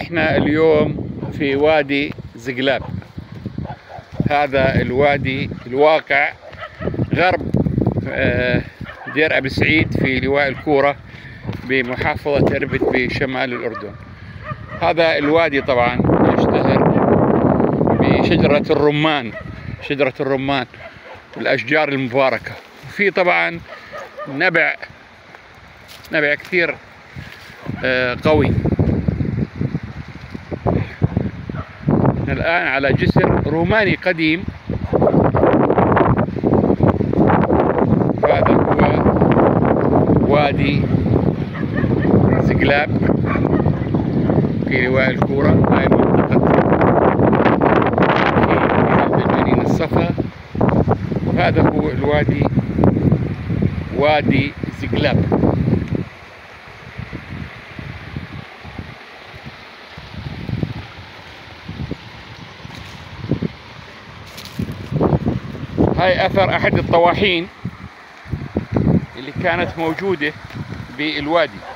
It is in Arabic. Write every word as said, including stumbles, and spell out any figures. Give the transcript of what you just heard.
احنا اليوم في وادي زقلاب. هذا الوادي الواقع غرب دير أبي سعيد في لواء الكورة بمحافظة إربد بشمال الأردن. هذا الوادي طبعا يشتهر بشجرة الرمان، شجرة الرمان والأشجار المباركة، وفي طبعا نبع نبع كثير قوي. الآن على جسر روماني قديم. هذا هو وادي زقلاب في لواء الكورة. هاي منطقة في جنين الصفا. هذا هو الوادي، وادي زقلاب. هاي أثر أحد الطواحين اللي كانت موجودة بالوادي.